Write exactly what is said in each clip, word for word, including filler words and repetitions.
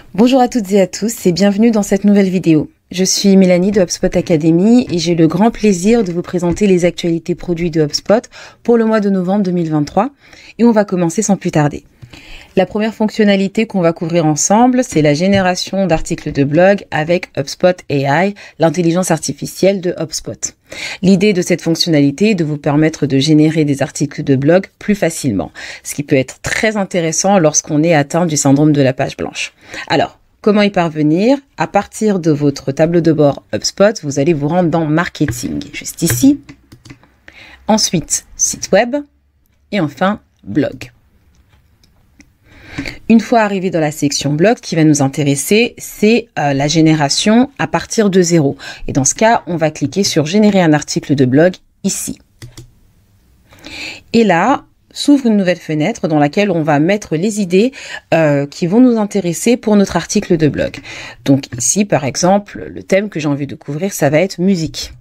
Bonjour à toutes et à tous et bienvenue dans cette nouvelle vidéo. Je suis Mélanie de HubSpot Academy et j'ai le grand plaisir de vous présenter les actualités produits de HubSpot pour le mois de novembre deux mille vingt-trois et on va commencer sans plus tarder. La première fonctionnalité qu'on va couvrir ensemble, c'est la génération d'articles de blog avec HubSpot A I, l'intelligence artificielle de HubSpot. L'idée de cette fonctionnalité est de vous permettre de générer des articles de blog plus facilement, ce qui peut être très intéressant lorsqu'on est atteint du syndrome de la page blanche. Alors, comment y parvenir? À partir de votre tableau de bord HubSpot, vous allez vous rendre dans Marketing, juste ici. Ensuite, Site web et enfin, Blog. Une fois arrivé dans la section blog, ce qui va nous intéresser, c'est euh, la génération à partir de zéro. Et dans ce cas, on va cliquer sur générer un article de blog ici. Et là, s'ouvre une nouvelle fenêtre dans laquelle on va mettre les idées euh, qui vont nous intéresser pour notre article de blog. Donc ici, par exemple, le thème que j'ai envie de couvrir, ça va être musique.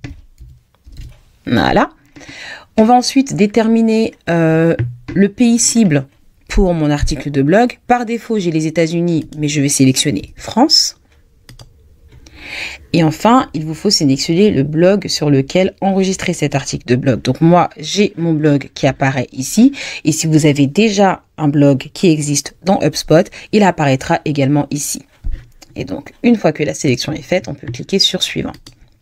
Voilà. On va ensuite déterminer euh, le pays cible pour mon article de blog. Par défaut, j'ai les États-Unis, mais je vais sélectionner France. Et enfin, il vous faut sélectionner le blog sur lequel enregistrer cet article de blog. Donc moi, j'ai mon blog qui apparaît ici. Et si vous avez déjà un blog qui existe dans HubSpot, il apparaîtra également ici. Et donc, une fois que la sélection est faite, on peut cliquer sur Suivant.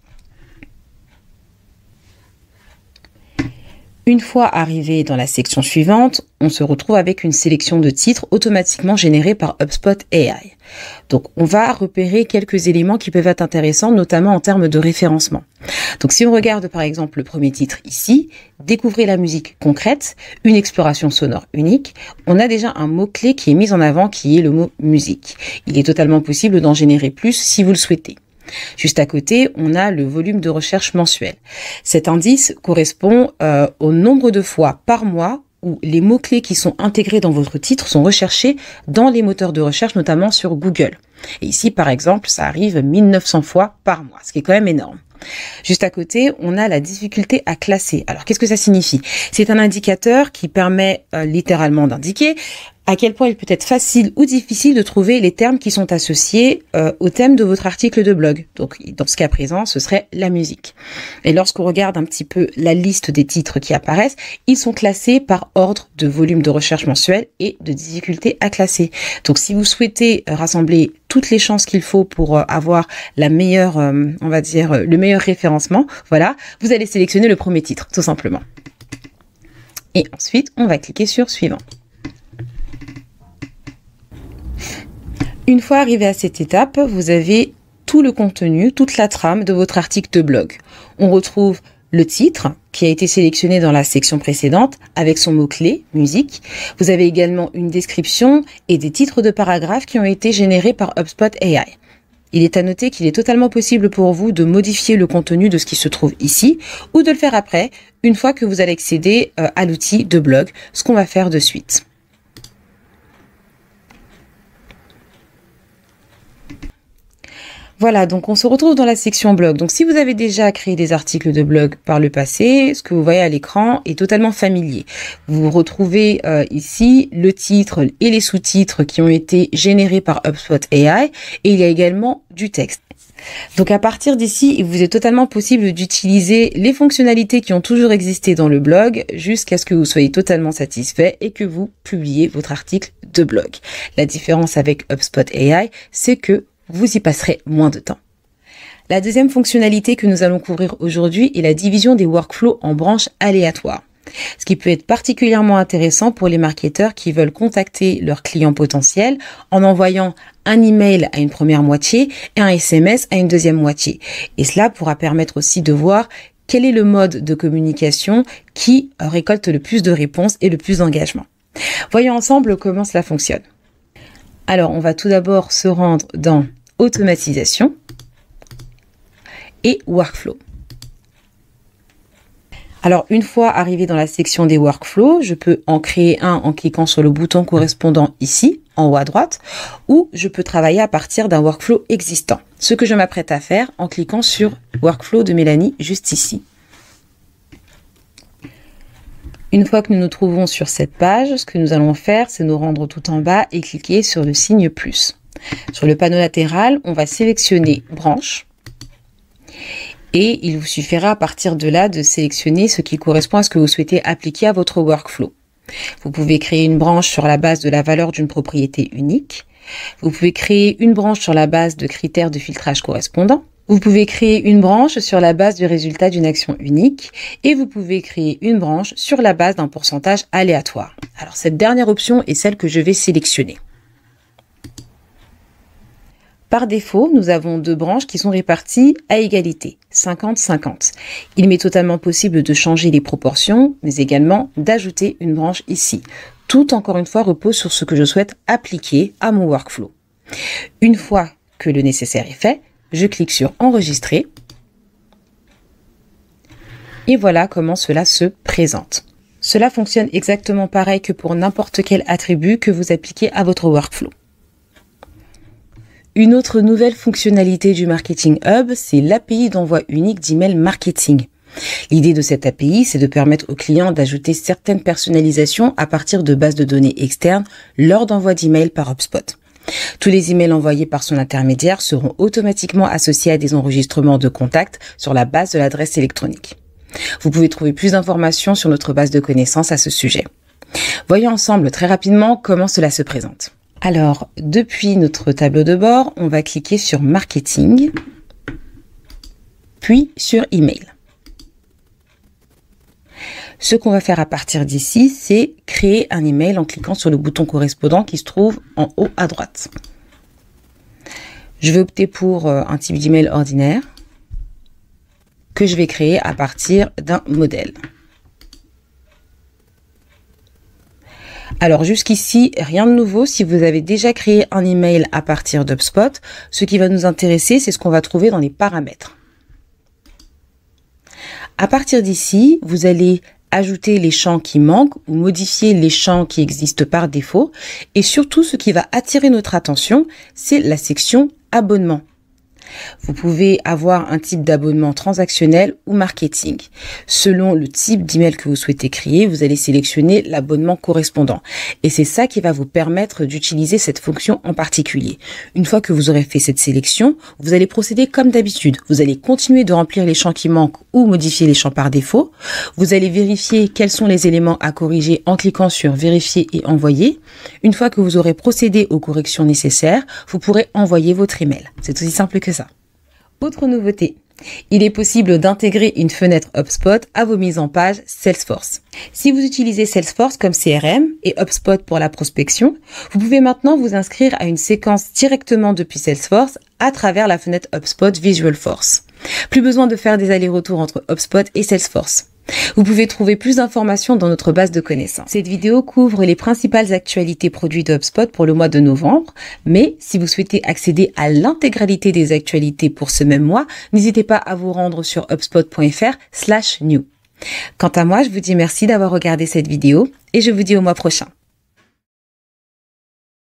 Une fois arrivé dans la section suivante, on se retrouve avec une sélection de titres automatiquement générés par HubSpot A I. Donc, on va repérer quelques éléments qui peuvent être intéressants, notamment en termes de référencement. Donc, si on regarde par exemple le premier titre ici, Découvrez la musique concrète, une exploration sonore unique, on a déjà un mot-clé qui est mis en avant qui est le mot musique. Il est totalement possible d'en générer plus si vous le souhaitez. Juste à côté, on a le volume de recherche mensuel. Cet indice correspond euh, au nombre de fois par mois où les mots-clés qui sont intégrés dans votre titre sont recherchés dans les moteurs de recherche, notamment sur Google. Et ici, par exemple, ça arrive mille neuf cents fois par mois, ce qui est quand même énorme. Juste à côté, on a la difficulté à classer. Alors, qu'est-ce que ça signifie? C'est un indicateur qui permet euh, littéralement d'indiquer à quel point il peut être facile ou difficile de trouver les termes qui sont associés euh, au thème de votre article de blog. Donc, dans ce cas présent, ce serait la musique. Et lorsqu'on regarde un petit peu la liste des titres qui apparaissent, ils sont classés par ordre de volume de recherche mensuel et de difficulté à classer. Donc, si vous souhaitez rassembler toutes les chances qu'il faut pour euh, avoir la meilleure, euh, on va dire, le meilleur référencement, voilà, vous allez sélectionner le premier titre, tout simplement. Et ensuite, on va cliquer sur Suivant. Une fois arrivé à cette étape, vous avez tout le contenu, toute la trame de votre article de blog. On retrouve le titre qui a été sélectionné dans la section précédente avec son mot-clé, musique. Vous avez également une description et des titres de paragraphes qui ont été générés par HubSpot A I. Il est à noter qu'il est totalement possible pour vous de modifier le contenu de ce qui se trouve ici ou de le faire après, une fois que vous allez accéder à l'outil de blog, ce qu'on va faire de suite. Voilà, donc on se retrouve dans la section blog. Donc si vous avez déjà créé des articles de blog par le passé, ce que vous voyez à l'écran est totalement familier. Vous retrouvez euh, ici le titre et les sous-titres qui ont été générés par HubSpot A I et il y a également du texte. Donc à partir d'ici, il vous est totalement possible d'utiliser les fonctionnalités qui ont toujours existé dans le blog jusqu'à ce que vous soyez totalement satisfait et que vous publiez votre article de blog. La différence avec HubSpot A I, c'est que vous y passerez moins de temps. La deuxième fonctionnalité que nous allons couvrir aujourd'hui est la division des workflows en branches aléatoires. Ce qui peut être particulièrement intéressant pour les marketeurs qui veulent contacter leurs clients potentiels en envoyant un email à une première moitié et un S M S à une deuxième moitié. Et cela pourra permettre aussi de voir quel est le mode de communication qui récolte le plus de réponses et le plus d'engagement. Voyons ensemble comment cela fonctionne. Alors, on va tout d'abord se rendre dans Automatisation et Workflow. Alors, une fois arrivé dans la section des workflows, je peux en créer un en cliquant sur le bouton correspondant ici, en haut à droite, ou je peux travailler à partir d'un workflow existant. Ce que je m'apprête à faire en cliquant sur Workflow de Mélanie, juste ici. Une fois que nous nous trouvons sur cette page, ce que nous allons faire, c'est nous rendre tout en bas et cliquer sur le signe plus. Sur le panneau latéral, on va sélectionner branche et il vous suffira à partir de là de sélectionner ce qui correspond à ce que vous souhaitez appliquer à votre workflow. Vous pouvez créer une branche sur la base de la valeur d'une propriété unique. Vous pouvez créer une branche sur la base de critères de filtrage correspondants. Vous pouvez créer une branche sur la base du résultat d'une action unique et vous pouvez créer une branche sur la base d'un pourcentage aléatoire. Alors cette dernière option est celle que je vais sélectionner. Par défaut, nous avons deux branches qui sont réparties à égalité, cinquante cinquante. Il m'est totalement possible de changer les proportions, mais également d'ajouter une branche ici. Tout, encore une fois, repose sur ce que je souhaite appliquer à mon workflow. Une fois que le nécessaire est fait, je clique sur Enregistrer. Et voilà comment cela se présente. Cela fonctionne exactement pareil que pour n'importe quel attribut que vous appliquez à votre workflow. Une autre nouvelle fonctionnalité du Marketing Hub, c'est l'A P I d'envoi unique d'email marketing. L'idée de cette A P I, c'est de permettre aux clients d'ajouter certaines personnalisations à partir de bases de données externes lors d'envoi d'email par HubSpot. Tous les emails envoyés par son intermédiaire seront automatiquement associés à des enregistrements de contacts sur la base de l'adresse électronique. Vous pouvez trouver plus d'informations sur notre base de connaissances à ce sujet. Voyons ensemble très rapidement comment cela se présente. Alors, depuis notre tableau de bord, on va cliquer sur Marketing, puis sur Email. Ce qu'on va faire à partir d'ici, c'est créer un email en cliquant sur le bouton correspondant qui se trouve en haut à droite. Je vais opter pour un type d'email ordinaire que je vais créer à partir d'un modèle. Alors jusqu'ici, rien de nouveau. Si vous avez déjà créé un email à partir d'HubSpot, ce qui va nous intéresser, c'est ce qu'on va trouver dans les paramètres. À partir d'ici, vous allez ajouter les champs qui manquent ou modifier les champs qui existent par défaut. Et surtout, ce qui va attirer notre attention, c'est la section abonnement. Vous pouvez avoir un type d'abonnement transactionnel ou marketing. Selon le type d'email que vous souhaitez créer, vous allez sélectionner l'abonnement correspondant. Et c'est ça qui va vous permettre d'utiliser cette fonction en particulier. Une fois que vous aurez fait cette sélection, vous allez procéder comme d'habitude. Vous allez continuer de remplir les champs qui manquent ou modifier les champs par défaut. Vous allez vérifier quels sont les éléments à corriger en cliquant sur Vérifier et envoyer. Une fois que vous aurez procédé aux corrections nécessaires, vous pourrez envoyer votre email. C'est aussi simple que ça. Autre nouveauté, il est possible d'intégrer une fenêtre HubSpot à vos mises en page Salesforce. Si vous utilisez Salesforce comme C R M et HubSpot pour la prospection, vous pouvez maintenant vous inscrire à une séquence directement depuis Salesforce à travers la fenêtre HubSpot Visualforce. Plus besoin de faire des allers-retours entre HubSpot et Salesforce. Vous pouvez trouver plus d'informations dans notre base de connaissances. Cette vidéo couvre les principales actualités produits de HubSpot pour le mois de novembre, mais si vous souhaitez accéder à l'intégralité des actualités pour ce même mois, n'hésitez pas à vous rendre sur hubspot point fr slash new. Quant à moi, je vous dis merci d'avoir regardé cette vidéo et je vous dis au mois prochain.